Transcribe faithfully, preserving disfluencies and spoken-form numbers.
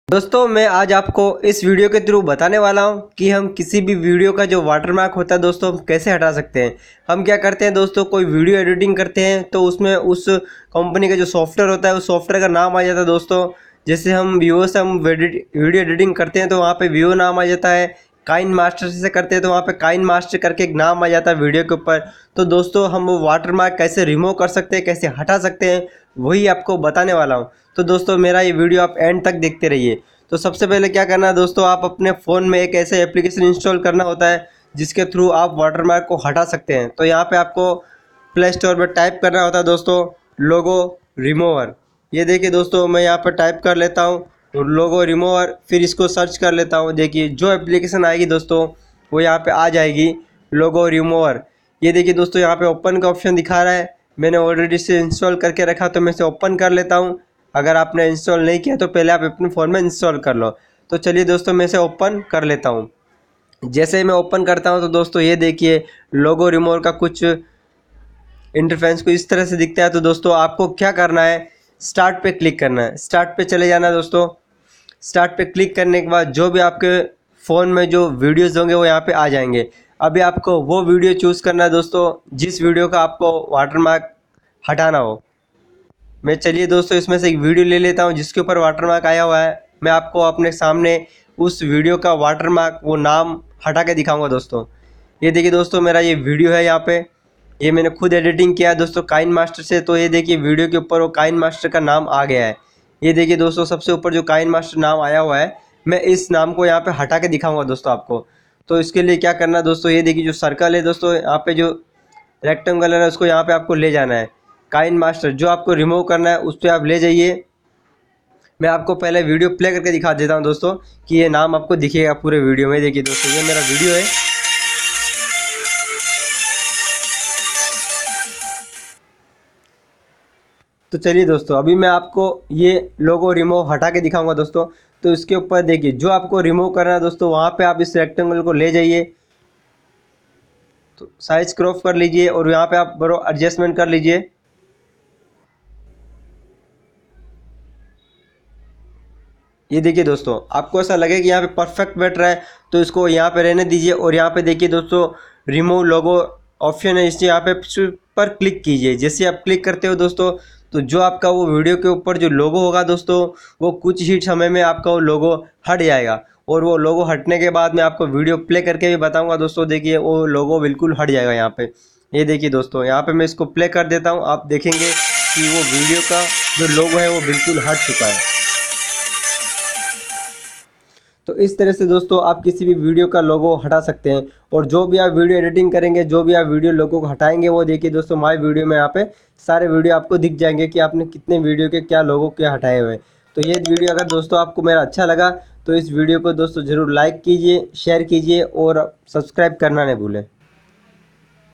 दोस्तों मैं आज आपको इस वीडियो के थ्रू बताने वाला हूं कि हम किसी भी वीडियो का जो वाटरमार्क होता है दोस्तों कैसे हटा सकते हैं। हम क्या करते हैं दोस्तों, कोई वीडियो एडिटिंग करते हैं तो उसमें उस कंपनी का जो सॉफ्टवेयर होता है उस सॉफ्टवेयर का नाम आ जाता है दोस्तों। जैसे हम वीवो से हम वीडियो एडिटिंग करते हैं तो वहाँ पे वीवो नाम आ जाता है। काइन मास्टर से करते हैं तो वहाँ पे काइन मास्टर करके एक नाम आ जाता है वीडियो के ऊपर। तो दोस्तों हम वो वाटरमार्क कैसे रिमूव कर सकते हैं, कैसे हटा सकते हैं, वही आपको बताने वाला हूँ। तो दोस्तों मेरा ये वीडियो आप एंड तक देखते रहिए। तो सबसे पहले क्या करना है दोस्तों, आप अपने फ़ोन में एक ऐसे एप्लीकेशन इंस्टॉल करना होता है जिसके थ्रू आप वाटरमार्क को हटा सकते हैं। तो यहाँ पे आपको प्ले स्टोर पर टाइप करना होता है दोस्तों लोगो रिमूवर। ये देखिए दोस्तों मैं यहाँ पर टाइप कर लेता हूँ लोगो रिमूवर, फिर इसको सर्च कर लेता हूँ। देखिए जो एप्लीकेशन आएगी दोस्तों वो यहाँ पे आ जाएगी लोगो रिमूवर। ये देखिए दोस्तों यहाँ पे ओपन का ऑप्शन दिखा रहा है, मैंने ऑलरेडी इसे इंस्टॉल करके रखा तो मैं इसे ओपन कर लेता हूँ। अगर आपने इंस्टॉल नहीं किया तो पहले आप अपने फ़ोन में इंस्टॉल कर लो। तो चलिए दोस्तों मैं इसे ओपन कर लेता हूँ। जैसे ही मैं ओपन करता हूँ तो दोस्तों ये देखिए लोगो रिमूवर का कुछ इंटरफेस को इस तरह से दिखता है। तो दोस्तों आपको क्या करना है, स्टार्ट पे क्लिक करना है। स्टार्ट पे चले जाना है दोस्तों। स्टार्ट पे क्लिक करने के बाद जो भी आपके फ़ोन में जो वीडियोज़ होंगे वो यहाँ पे आ जाएंगे। अभी आपको वो वीडियो चूज़ करना है दोस्तों जिस वीडियो का आपको वाटरमार्क हटाना हो। मैं चलिए दोस्तों इसमें से एक वीडियो ले लेता हूँ जिसके ऊपर वाटरमार्क आया हुआ है। मैं आपको अपने सामने उस वीडियो का वाटरमार्क वो नाम हटा के दिखाऊंगा दोस्तों। ये देखिए दोस्तों मेरा ये वीडियो है, यहाँ पे ये मैंने खुद एडिटिंग किया है दोस्तों काइन मास्टर से। तो ये देखिए वीडियो के ऊपर वो काइन मास्टर का नाम आ गया है। ये देखिए दोस्तों सबसे ऊपर जो काइन मास्टर नाम आया हुआ है, मैं इस नाम को यहाँ पे हटा के दिखाऊंगा दोस्तों आपको। तो इसके लिए क्या करना है दोस्तों, ये देखिए जो सर्कल है दोस्तों यहाँ पे जो रेक्टेंगल है उसको यहाँ पे आपको ले जाना है। काइन मास्टर जो आपको रिमूव करना है उस पर आप ले जाइए। मैं आपको पहले वीडियो प्ले करके दिखा देता हूँ दोस्तों कि ये नाम आपको दिखेगा पूरे वीडियो में। देखिए दोस्तों ये मेरा वीडियो है। तो चलिए दोस्तों अभी मैं आपको ये लोगो रिमूव हटा के दिखाऊंगा दोस्तों। तो इसके ऊपर देखिए जो आपको रिमूव करना है दोस्तों वहाँ पे आप इस रेक्टेंगल को ले जाइए, तो साइज क्रॉप कर लीजिए और यहाँ पे आप बरो एडजस्टमेंट कर लीजिए। ये देखिए दोस्तों आपको ऐसा लगे कि यहाँ पे परफेक्ट बैठ रहा है तो इसको यहाँ पे रहने दीजिए। और यहाँ पे देखिए दोस्तों रिमूव लोगो ऑप्शन है, इससे यहाँ पे पर क्लिक कीजिए। जैसे आप क्लिक करते हो दोस्तों तो जो आपका वो वीडियो के ऊपर जो लोगो होगा दोस्तों वो कुछ ही समय में आपका वो लोगो हट जाएगा। और वो लोगो हटने के बाद मैं आपको वीडियो प्ले करके भी बताऊँगा दोस्तों। देखिए वो लोगो बिल्कुल हट जाएगा यहाँ पे। ये देखिए दोस्तों यहाँ पे मैं इसको प्ले कर देता हूँ, आप देखेंगे कि वो वीडियो का जो लोगो है वो बिल्कुल हट चुका है। तो इस तरह से दोस्तों आप किसी भी वीडियो का लोगो हटा सकते हैं। और जो भी आप वीडियो एडिटिंग करेंगे, जो भी आप वीडियो लोगो को हटाएंगे, वो देखिए दोस्तों माय वीडियो में यहाँ पे सारे वीडियो आपको दिख जाएंगे कि आपने कितने वीडियो के क्या लोगो क्या हटाए हुए हैं। तो ये वीडियो अगर दोस्तों आपको मेरा अच्छा लगा तो इस वीडियो को दोस्तों ज़रूर लाइक कीजिए, शेयर कीजिए और सब्सक्राइब करना नहीं भूलें।